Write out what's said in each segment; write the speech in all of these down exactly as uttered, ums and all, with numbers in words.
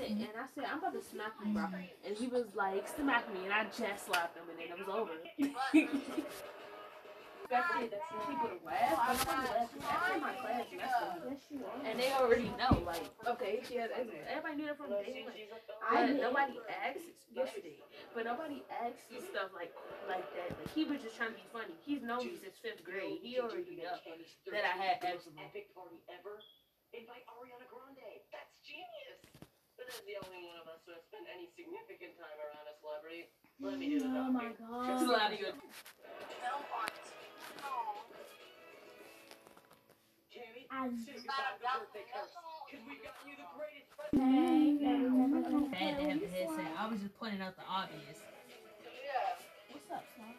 it, and I said, I'm about to smack you, bro. And he was like, smack me, and I just slapped him, and then it was over. Expected people to laugh, but nobody laughed. Everybody in my class messed up. And they already know, like, okay, yeah, everybody knew that from day one. But nobody asked, yes you did, but nobody asked and stuff like like that. Like, he was just trying to be funny. He's known me since fifth grade. He already knew that I had eczema. Epic party ever. Invite Ariana Grande. That's genius. But as the only one of us who has spent any significant time around a celebrity, let me do the Oh my god. Film art. Oh. Jamie, say goodbye to the birthday curse. Because we've gotten you the greatest present. Bad to have a headset. I was just pointing out the obvious. Yeah. What's up, Slam?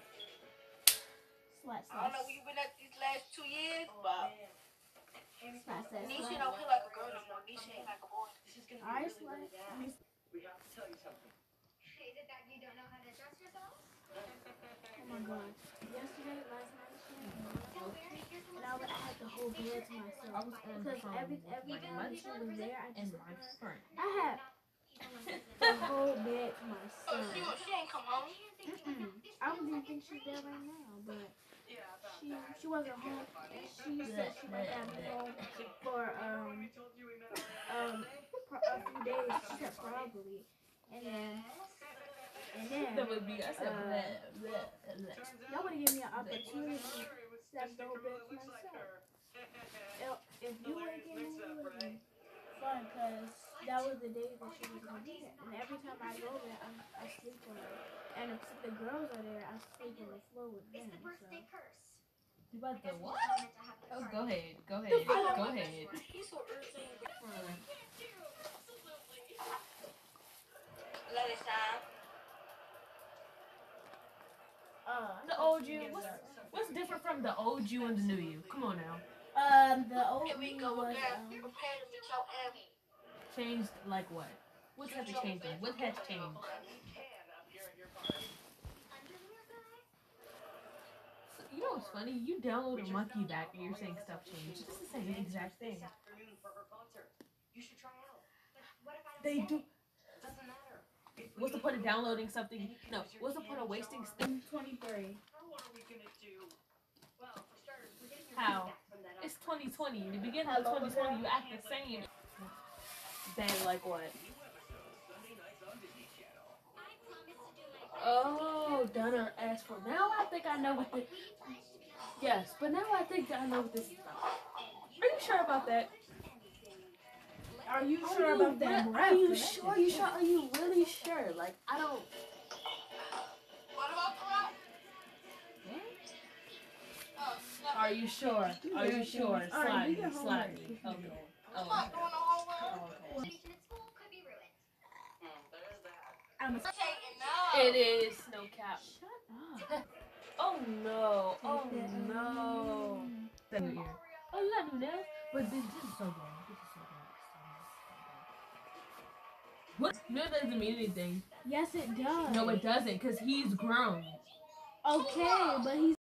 Slat, I don't know where you been at these last two years, but Slat, slat, Nisha slat. don't feel like a girl no more. Nisha ain't like a boy. This is gonna be Alright, really, really Slat. bad. We have to tell you something. Is it that you don't know how to dress yourself? Oh my god. Yesterday, last night, and I, was, I had the whole bed to myself. I was on the Because phone every, with every my time mother she was there, I and just my friend. I had the whole bed to Oh, myself. she, she ain't come home. Mm-mm. I don't even think she's there right now, but she she wasn't home, and she said she might not be home for um um for a few days. She said probably, and then and then That would be, I said, uh, bleh, bleh, bleh. y'all would give me an opportunity to have the whole bed to myself. If you ain't getting it, it would be fun, cause that was the day that she was gonna be there, and every time I go there, I, I sleep on her. And if the girls are there, I sleep on the floor with them. It's the birthday So. curse. You about to what? Meant to have the Oh, party. go ahead, go ahead, go ahead. He's so irritating. Let it shine. Uh, The old you, what's, what's different from the old you and the new you? Come on now. Um, the old Here we me go was again. um, Prepare to meet your end. Changed like what? What has changed? What has changed? So, you know what's funny? You download a monkey back and you're saying stuff changed. It's the same exact thing. You should try out. What if I don't They say? do. Doesn't matter. What's the point of downloading something? No, what's the point of wasting stuff? twenty-three. What are we gonna do? Well, for starters, we're getting your How? feedback from that. It's twenty twenty. In the beginning of twenty twenty, you act the same. Bang like what? Oh, Dunner asked for. Now I think I know what the. Yes, but now I think I know what this is about. Are you sure about that? Are you Are sure you about that? re- breath? Are you sure? Are you sure? Are you really sure? Like, I don't. What about the rock? Oh, snap. Are you sure? Are you sure? All right, Slide do me, your slide homework. me. Okay. I'm Oh, not doing the homework. okay. Education at school could be ruined. Hmm, there's that. I'm a Taking now. It is no cap. Shut up. Oh no! Oh no! That new ear. Oh, you got new nails, but this, this is so good. This is so good. What? No, that doesn't mean anything. Yes, it does. No, it doesn't, cause he's grown. Okay, but he's